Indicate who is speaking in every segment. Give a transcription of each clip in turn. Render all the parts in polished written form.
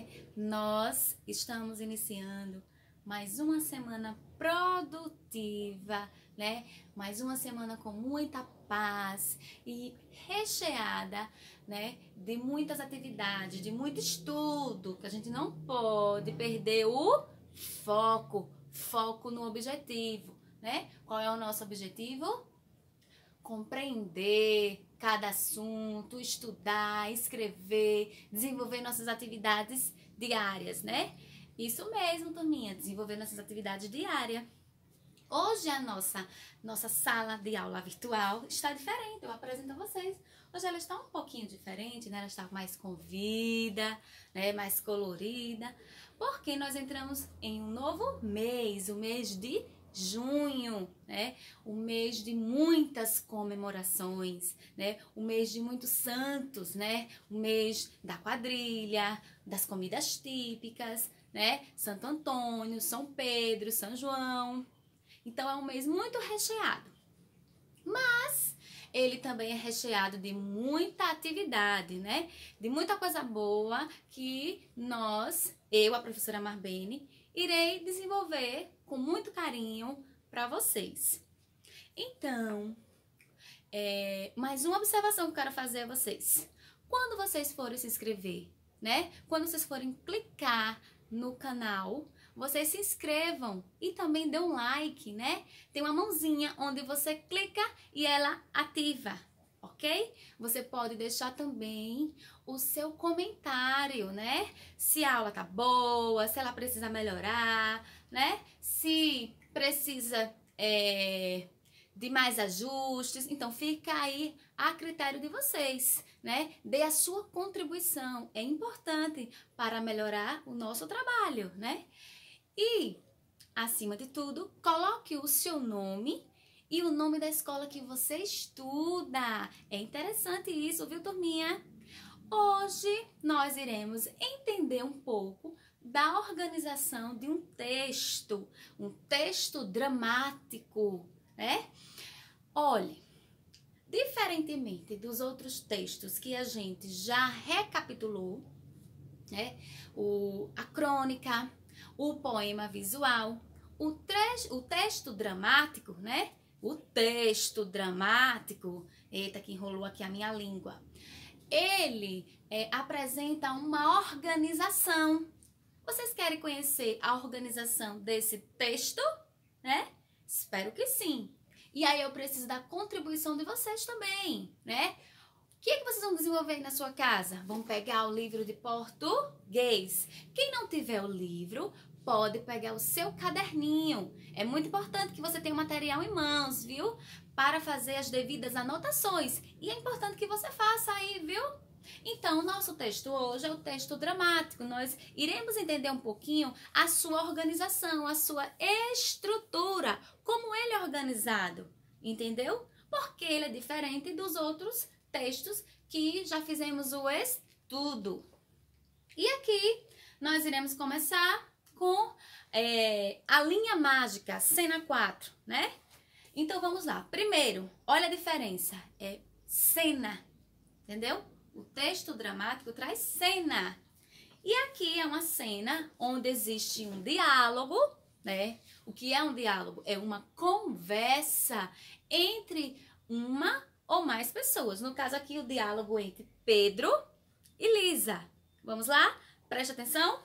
Speaker 1: né? Nós estamos iniciando mais uma semana produtiva, né? Mais uma semana com muita paz e recheada, né? De muitas atividades, de muito estudo, que a gente não pode perder o foco no objetivo, né? Qual é o nosso objetivo? Compreender cada assunto, estudar, escrever, desenvolver nossas atividades diárias, né? Isso mesmo, turminha, desenvolver nossas atividades diárias. Hoje a nossa sala de aula virtual está diferente, eu apresento a vocês. Hoje ela está um pouquinho diferente, né? Ela está mais convida, né? Mais colorida, porque nós entramos em um novo mês, o mês de junho, né? O mês de muitas comemorações, né? O mês de muitos santos, né? O mês da quadrilha, das comidas típicas, né? Santo Antônio, São Pedro, São João. Então é um mês muito recheado. Mas ele também é recheado de muita atividade, né? De muita coisa boa que eu, a professora Marbene, irei desenvolver com muito carinho para vocês. Então, mais uma observação que eu quero fazer a vocês. Quando vocês forem se inscrever, né? Quando vocês forem clicar no canal, vocês se inscrevam e também dê um like, né? Tem uma mãozinha onde você clica e ela ativa, ok? Você pode deixar também o seu comentário, né? Se a aula tá boa, se ela precisa melhorar, né? Se precisa de mais ajustes, então fica aí a critério de vocês, né? Dê a sua contribuição, é importante para melhorar o nosso trabalho, né? E, acima de tudo, coloque o seu nome e o nome da escola que você estuda. É interessante isso, viu, turminha? Hoje nós iremos entender um pouco da organização de um texto dramático, né? Olhe, diferentemente dos outros textos que a gente já recapitulou, né? A crônica, o poema visual, o texto dramático, né? O texto dramático, eita que enrolou aqui a minha língua. Ele apresenta uma organização. Vocês querem conhecer a organização desse texto, né? Espero que sim. E aí eu preciso da contribuição de vocês também, né? O que é que vocês vão desenvolver aí na sua casa? Vão pegar o livro de português. Quem não tiver o livro, pode pegar o seu caderninho. É muito importante que você tenha o material em mãos, viu? Para fazer as devidas anotações. E é importante que você faça aí, viu? Então, o nosso texto hoje é o texto dramático. Nós iremos entender um pouquinho a sua organização, a sua estrutura, como ele é organizado, entendeu? Porque ele é diferente dos outros textos que já fizemos o estudo. E aqui nós iremos começar com a linha mágica, cena 4, né? Então vamos lá. Primeiro, olha a diferença. É cena, entendeu? O texto dramático traz cena. E aqui é uma cena onde existe um diálogo, né? O que é um diálogo? É uma conversa entre uma ou mais pessoas. No caso aqui, o diálogo entre Pedro e Lisa. Vamos lá? Preste atenção.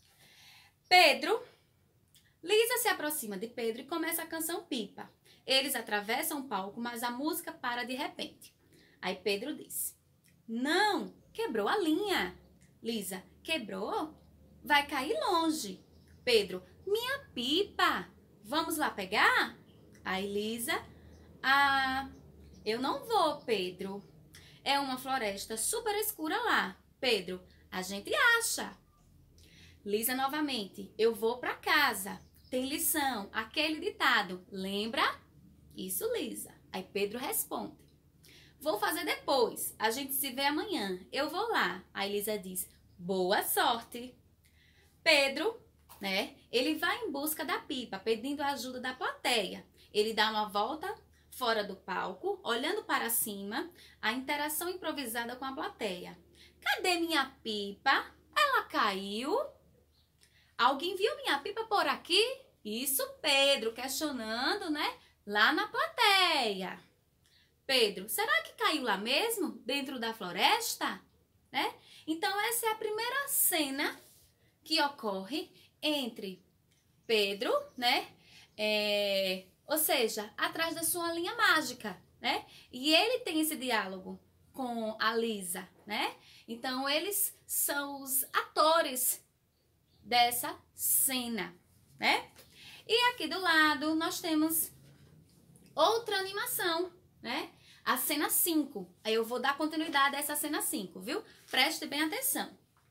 Speaker 1: Lisa se aproxima de Pedro e começa a canção Pipa. Eles atravessam o palco, mas a música para de repente. Aí Pedro diz: não, quebrou a linha. Lisa: quebrou? Vai cair longe. Pedro: minha pipa. Vamos lá pegar? Aí Lisa: eu não vou, Pedro. É uma floresta super escura lá. Pedro: a gente acha. Lisa novamente: eu vou pra casa. Tem lição, aquele ditado. Lembra? Isso, Lisa. Aí Pedro responde: vou fazer depois. A gente se vê amanhã. Eu vou lá. Aí Lisa diz: boa sorte. Pedro, né? Ele vai em busca da pipa, pedindo a ajuda da plateia. Ele dá uma volta fora do palco, olhando para cima, a interação improvisada com a plateia. Cadê minha pipa? Ela caiu. Alguém viu minha pipa por aqui? Isso, Pedro, questionando, né? Lá na plateia. Pedro, será que caiu lá mesmo? Dentro da floresta? Né? Então, essa é a primeira cena que ocorre entre Pedro, né? Ou seja, atrás da sua linha mágica, né? E ele tem esse diálogo com a Lisa, né? Então, eles são os atores dessa cena, né? E aqui do lado nós temos outra animação, né? A cena 5. Aí eu vou dar continuidade a essa cena 5, viu? Preste bem atenção.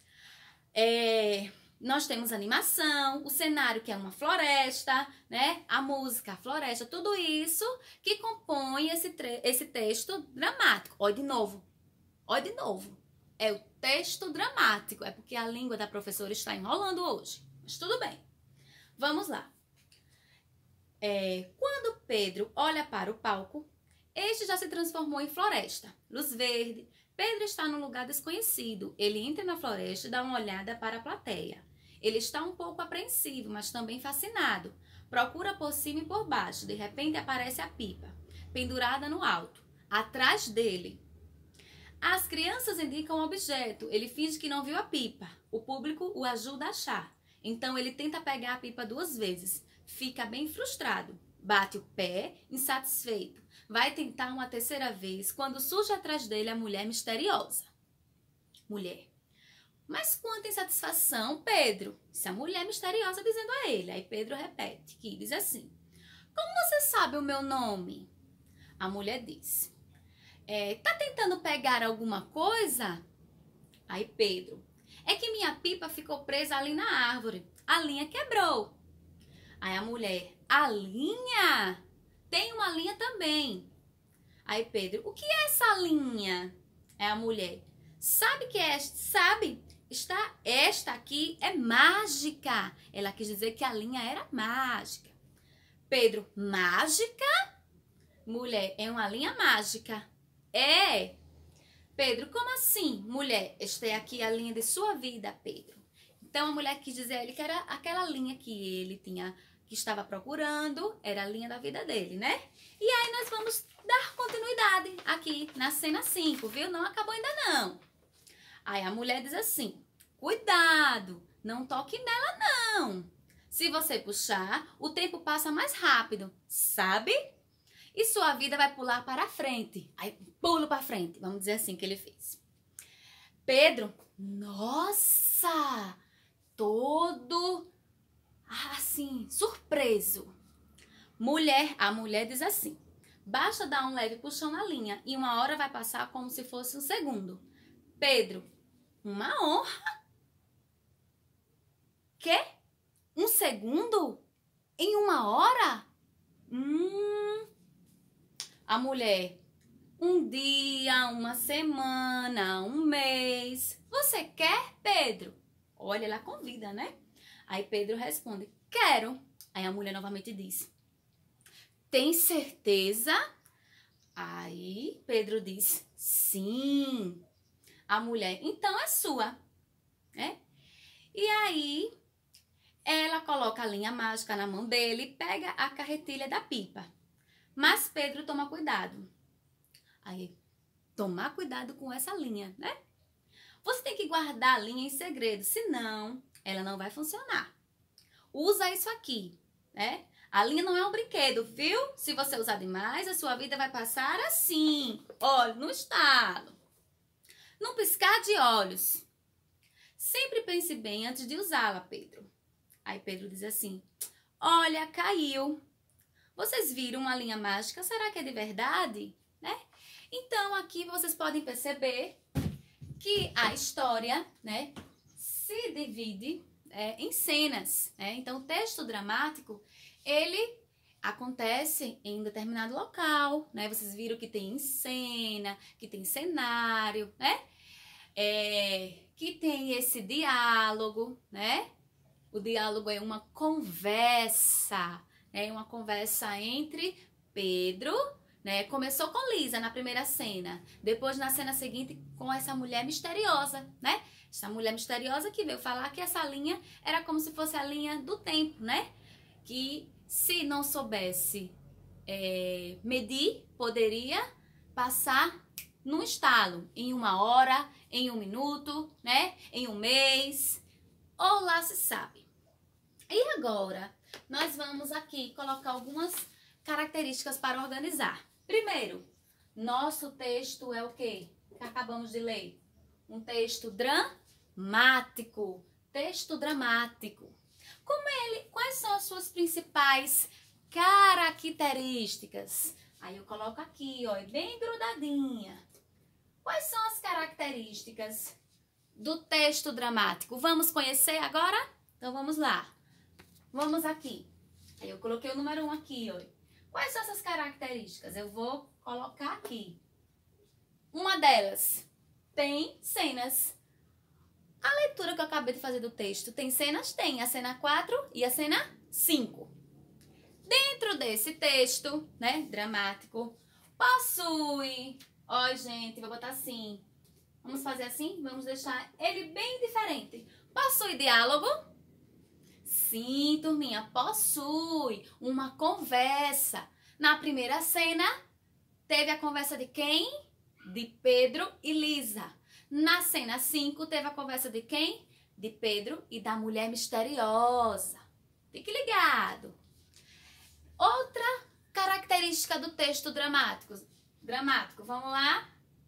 Speaker 1: Nós temos a animação, o cenário que é uma floresta, né? A música, a floresta, tudo isso que compõe esse texto dramático. Olha de novo. Olha de novo. É o texto dramático. É porque a língua da professora está enrolando hoje. Mas tudo bem. Vamos lá. Quando Pedro olha para o palco, este já se transformou em floresta. Luz verde. Pedro está num lugar desconhecido. Ele entra na floresta e dá uma olhada para a plateia. Ele está um pouco apreensivo, mas também fascinado. Procura por cima e por baixo. De repente aparece a pipa, pendurada no alto, atrás dele. As crianças indicam um objeto. Ele finge que não viu a pipa. O público o ajuda a achar. Então ele tenta pegar a pipa 2 vezes. Fica bem frustrado. Bate o pé, insatisfeito. Vai tentar uma 3ª vez, quando surge atrás dele a mulher misteriosa. Mulher. Mas quanta insatisfação, Pedro. Isso é a mulher misteriosa dizendo a ele. Aí Pedro repete, que diz assim. Como você sabe o meu nome? A mulher diz. Tá tentando pegar alguma coisa? Aí Pedro. É que minha pipa ficou presa ali na árvore. A linha quebrou. Aí a mulher. A linha? Tem uma linha também. Aí Pedro. O que é essa linha? É a mulher. Sabe que é? Sabe? Esta aqui é mágica. Ela quis dizer que a linha era mágica. Pedro. Mágica? Mulher. É uma linha mágica. É. Pedro, como assim? Mulher, esta é aqui a linha de sua vida, Pedro. Então a mulher quis dizer a ele que era aquela linha que ele tinha, que estava procurando, era a linha da vida dele, né? E aí nós vamos dar continuidade aqui na cena 5, viu? Não acabou ainda não. Aí a mulher diz assim, cuidado, não toque nela não. Se você puxar, o tempo passa mais rápido, sabe? E sua vida vai pular para frente. Aí, pulo para frente. Vamos dizer assim que ele fez. Pedro, nossa, todo assim, surpreso. A mulher diz assim. Basta dar um leve puxão na linha e uma hora vai passar como se fosse um segundo. Pedro, uma honra? Quê? Um segundo? Em uma hora? A mulher, um dia, uma semana, um mês. Você quer, Pedro? Olha, ela convida, né? Aí Pedro responde, quero. Aí a mulher novamente diz, tem certeza? Aí Pedro diz, sim. A mulher, então é sua, né? E aí ela coloca a linha mágica na mão dele e pega a carretilha da pipa. Mas Pedro toma cuidado. Aí, tomar cuidado com essa linha, né? Você tem que guardar a linha em segredo, senão ela não vai funcionar. Usa isso aqui, né? A linha não é um brinquedo, viu? Se você usar demais, a sua vida vai passar assim. Olha, no estalo. Num piscar de olhos. Sempre pense bem antes de usá-la, Pedro. Aí Pedro diz assim, olha, caiu. Vocês viram uma linha mágica? Será que é de verdade? Né? Então, aqui vocês podem perceber que a história, né, se divide em cenas. Né? Então, o texto dramático, ele acontece em um determinado local. Né? Vocês viram que tem cena, que tem cenário, né? Que tem esse diálogo, né? O diálogo é uma conversa. É uma conversa entre Pedro, né? Começou com Lisa na primeira cena. Depois, na cena seguinte, com essa mulher misteriosa, né? Essa mulher misteriosa que veio falar que essa linha era como se fosse a linha do tempo, né? Que se não soubesse medir, poderia passar num estalo, em 1 hora, em 1 minuto, né? Em 1 mês, ou lá se sabe. E agora, nós vamos aqui colocar algumas características para organizar. Primeiro, nosso texto é o quê? Que acabamos de ler. Um texto dramático. Texto dramático. Quais são as suas principais características? Aí eu coloco aqui, ó, bem grudadinha. Quais são as características do texto dramático? Vamos conhecer agora? Então vamos lá. Vamos aqui. Aí eu coloquei o número 1 aqui, ó. Quais são essas características? Eu vou colocar aqui. Uma delas tem cenas. A leitura que eu acabei de fazer do texto tem cenas? Tem. A cena 4 e a cena 5. Dentro desse texto, né, dramático, possui... Ó, gente, vou botar assim. Vamos fazer assim? Vamos deixar ele bem diferente. Possui diálogo? Sim, turminha, possui uma conversa. Na primeira cena, teve a conversa de quem? De Pedro e Lisa. Na cena 5, teve a conversa de quem? De Pedro e da mulher misteriosa. Fique ligado. Outra característica do texto dramático, vamos lá.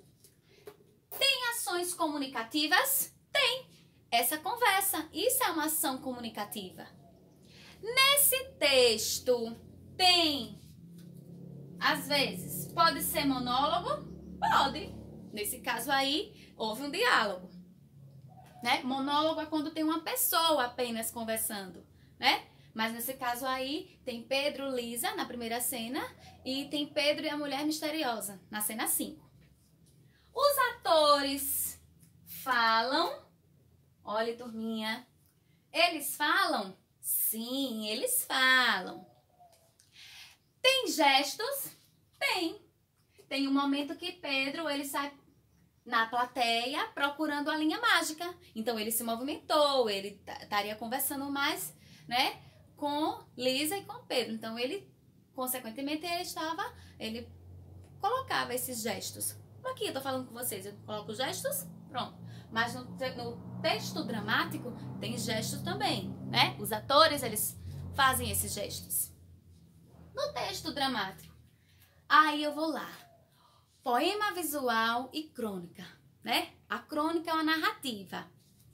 Speaker 1: Tem ações comunicativas? Tem. Essa conversa, isso é uma ação comunicativa. Nesse texto tem, às vezes, pode ser monólogo? Pode. Nesse caso aí, houve um diálogo, né? Monólogo é quando tem uma pessoa apenas conversando, né? Mas nesse caso aí, tem Pedro, Lisa, na primeira cena, e tem Pedro e a mulher misteriosa, na cena 5. Os atores falam, olha, turminha, eles falam? Sim, eles falam. Tem gestos? Tem. Tem um momento que Pedro, ele sai na plateia procurando a linha mágica. Então, ele se movimentou, ele estaria conversando mais, né, com Lisa e com Pedro. Então, ele, consequentemente, ele colocava esses gestos. Aqui eu tô falando com vocês, eu coloco gestos, pronto. Mas no texto dramático tem gestos também, né? Os atores, eles fazem esses gestos. No texto dramático, aí eu vou lá. Poema visual e crônica, né? A crônica é uma narrativa.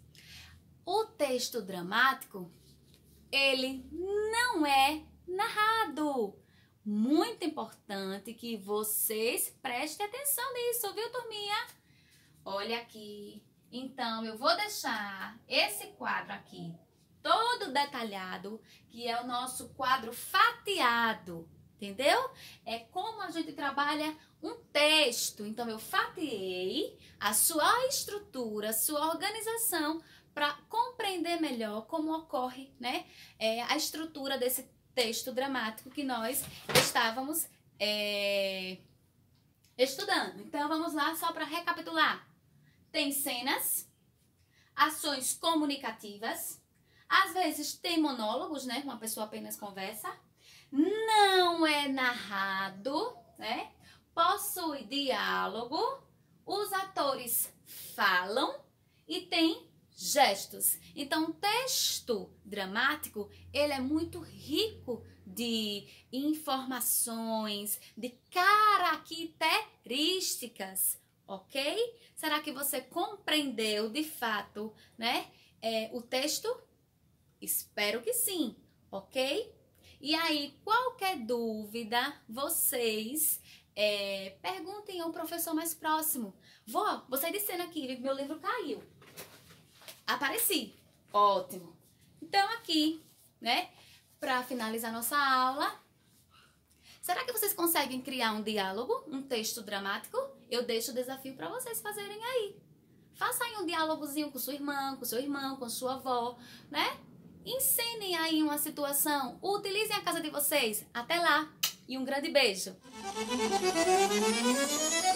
Speaker 1: O texto dramático, ele não é narrado. Muito importante que vocês prestem atenção nisso, viu, turminha? Olha aqui. Então, eu vou deixar esse quadro aqui todo detalhado, que é o nosso quadro fatiado, entendeu? É como a gente trabalha um texto. Então, eu fatiei a sua estrutura, a sua organização, para compreender melhor como ocorre, né, a estrutura desse texto dramático que nós estávamos estudando. Então, vamos lá só para recapitular. Tem cenas, ações comunicativas, às vezes tem monólogos, né? Uma pessoa apenas conversa. Não é narrado, né? Possui diálogo, os atores falam e tem gestos. Então, o texto dramático, ele é muito rico de informações, de características, ok? Será que você compreendeu de fato, né, o texto? Espero que sim, ok? E aí, qualquer dúvida, vocês perguntem ao professor mais próximo. Vó, você dizendo aqui, meu livro caiu. Apareci. Ótimo. Então, aqui, né, para finalizar nossa aula, será que vocês conseguem criar um diálogo, um texto dramático? Eu deixo o desafio para vocês fazerem aí. Faça aí um diálogozinho com sua irmã, com seu irmão, com sua avó, né? Ensinem aí uma situação. Utilizem a casa de vocês. Até lá. E um grande beijo.